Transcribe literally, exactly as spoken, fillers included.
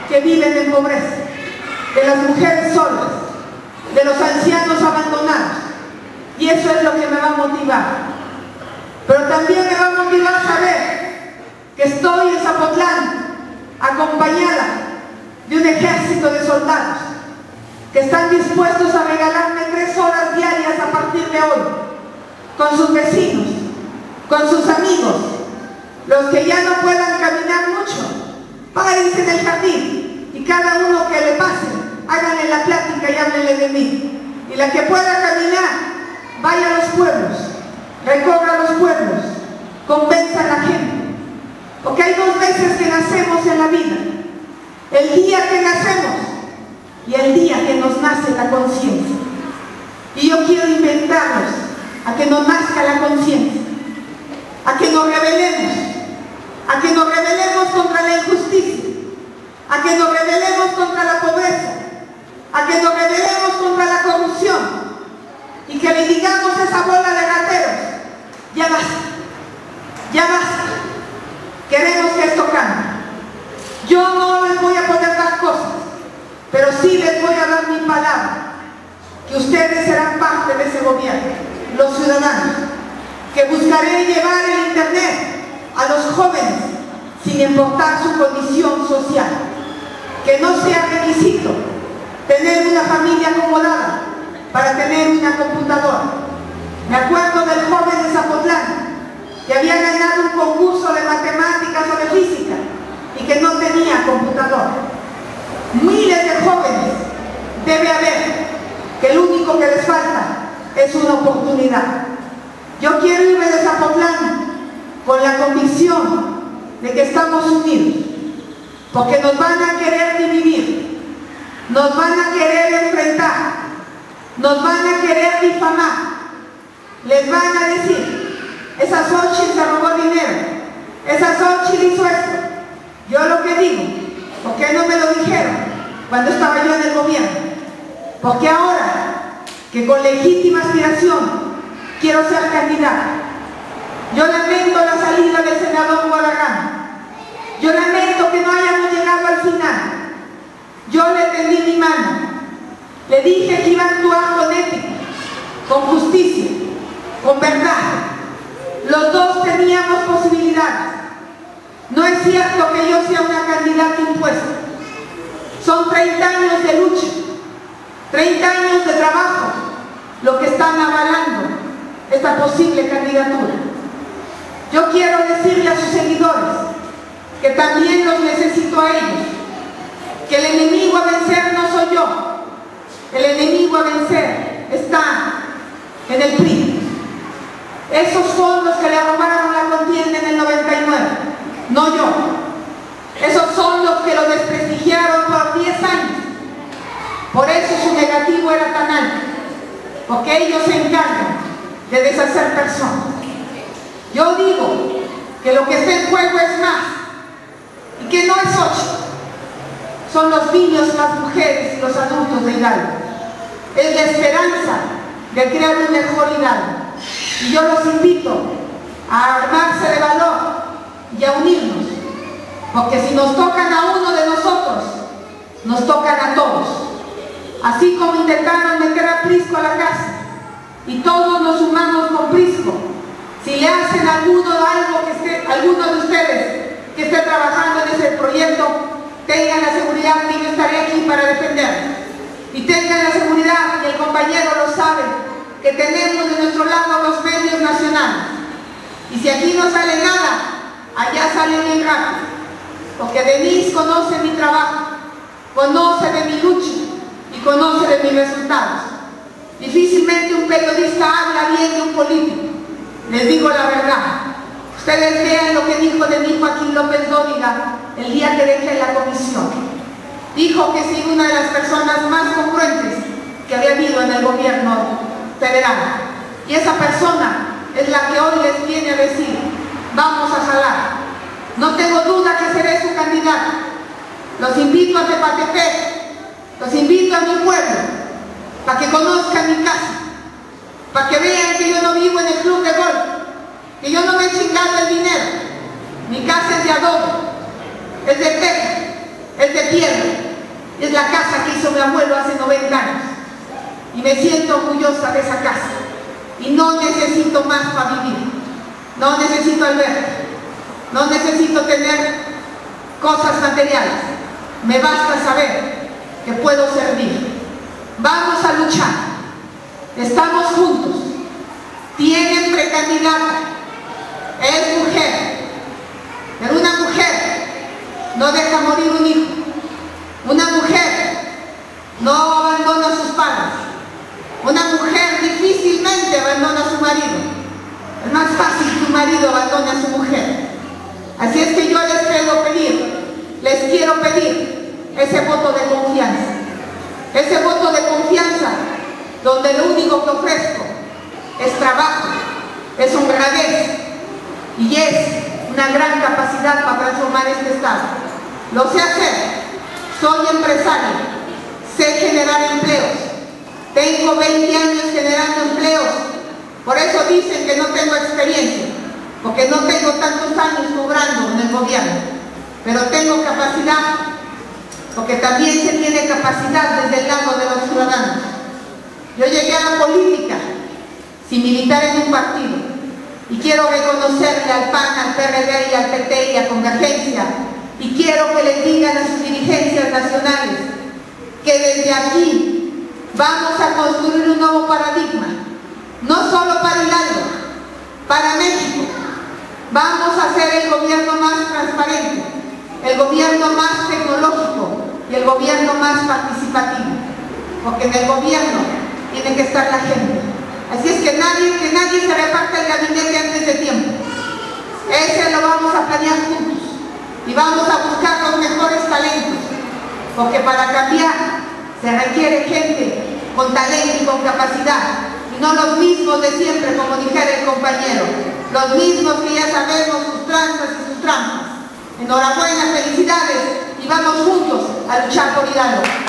que viven en pobreza, de las mujeres solas, de los ancianos abandonados. Y eso es lo que me va a motivar. Pero también me va a motivar saber que estoy en Zapotlán acompañada de un ejército de soldados que están dispuestos a regalarme tres horas diarias a partir de hoy, con sus vecinos, con sus amigos. Los que ya no puedan caminar mucho, párense en el jardín y cada uno que le pase, háganle la plática y háblenle de mí. Y la que pueda caminar, vaya a los pueblos, recorra los pueblos, convenza a la gente. Porque hay dos veces que nacemos en la vida: el día que nacemos y el día que nos nace la conciencia. Y yo quiero inventarnos a que nos nazca la conciencia, a que nos rebelemos, a que nos rebelemos contra la injusticia, a que nos rebelemos contra la pobreza, a que nos rebelemos contra la corrupción, y que le digamos a esa bola de rateros: ya basta, ya basta, queremos que esto cambie. Yo no les voy a poder dar cosas, pero sí les voy a dar mi palabra, que ustedes serán parte de ese gobierno, los ciudadanos, que buscaré llevar el internet a los jóvenes sin importar su condición social, que no sea requisito tener una familia acomodada para tener una computadora. Me acuerdo del joven de Zapotlán que había ganado un concurso de matemáticas o de física y que no tenía computadora. Miles de jóvenes debe haber, que lo único que les falta es una oportunidad. Yo quiero irme de Zapotlán con la convicción de que estamos unidos, porque nos van a querer dividir, nos van a querer enfrentar, nos van a querer difamar, les van a decir: esa Xochitl se robó dinero, esa Xochitl hizo esto. Yo lo que digo, ¿por qué no me lo dijeron cuando estaba yo en el gobierno? Porque ahora que con legítima aspiración quiero ser candidata, yo lamento la salida del senador Guadarrama, yo lamento que no hayamos llegado al final. Yo le tendí mi mano, le dije que iba a actuar con ética, con justicia, con verdad. Los dos teníamos posibilidades. No es cierto que yo sea una candidata impuesta. Son treinta años de lucha, treinta años de trabajo, lo que están avalando esta posible candidatura. Yo quiero decirle a sus seguidores que también los necesito a ellos, que el enemigo a vencer no soy yo, el enemigo a vencer está en el P R I. Esos son los que le robaron la contienda en el noventa y nueve, no yo. Esos son los que lo desprestigiaron por diez años. Por eso su negativo era tan alto, porque ellos se encargan de deshacer personas. Yo digo que lo que está en juego es más, y que no es ocho. Son los niños, las mujeres y los adultos de Hidalgo. Es la esperanza de crear un mejor Hidalgo. Y yo los invito a armarse de valor y a unirnos, porque si nos tocan a uno de nosotros, nos tocan a todos. Así como intentaron meter a Prisco a la casa y todos nos sumamos con Prisco, si le hacen a alguno algo que esté, alguno de ustedes que esté trabajando en ese proyecto, tengan la seguridad que yo estaré aquí para defender. Y tengan la seguridad, y el compañero lo sabe, que tenemos de nuestro lado los medios nacionales. Y si aquí no sale nada, allá sale bien rápido. Porque Denise conoce mi trabajo, conoce de mi lucha y conoce de mis resultados. Difícilmente un periodista habla bien de un político. Les digo la verdad. Ustedes vean lo que dijo de mí Joaquín López Dóriga el día que dejé la comisión. Dijo que soy una de las personas más congruentes que había habido en el gobierno federal. Y esa persona es la que hoy les viene a decir: vamos a jalar. No tengo duda que seré su candidata. Los invito a Tepatepec, los invito a mi pueblo, para que conozcan mi casa, para que vean que yo no vivo en el club de golf, que yo no me he chingado el dinero. Mi casa es de adobe, es de teja, es de piedra. mi abuelo hace noventa años. Y me siento orgullosa de esa casa. Y no necesito más para vivir. No necesito albergue. No necesito tener cosas materiales. Me basta saber que puedo servir. Vamos a luchar. Estamos juntos. Tienen precandidata. Es mujer. Pero una mujer no deja morir un hijo. Una mujer no abandona a sus padres. Una mujer difícilmente abandona a su marido. Es más fácil que un marido abandone a su mujer. Así es que yo les quiero pedir, les quiero pedir ese voto de confianza. Ese voto de confianza donde lo único que ofrezco es trabajo, es honradez y es una gran capacidad para transformar este Estado. Lo sé hacer, soy empresaria, sé generar empleos, tengo veinte años generando empleos, por eso dicen que no tengo experiencia, porque no tengo tantos años cobrando en el gobierno, pero tengo capacidad, porque también se tiene capacidad desde el lado de los ciudadanos. Yo llegué a la política sin militar en un partido y quiero reconocerle al P A N, al P R D y al P T y a Convergencia, y quiero que les digan a sus dirigencias nacionales que desde aquí vamos a construir un nuevo paradigma, no solo para Hidalgo, para México. Vamos a ser el gobierno más transparente, el gobierno más tecnológico y el gobierno más participativo, porque en el gobierno tiene que estar la gente. Así es que nadie, que nadie se reparta el gabinete antes de tiempo. Ese lo vamos a planear juntos y vamos a buscar los mejores talentos, porque para cambiar se requiere gente con talento y con capacidad, y no los mismos de siempre, como dijera el compañero, los mismos que ya sabemos sus tranzas y sus trampas. Enhorabuena, felicidades y vamos juntos a luchar por Hidalgo.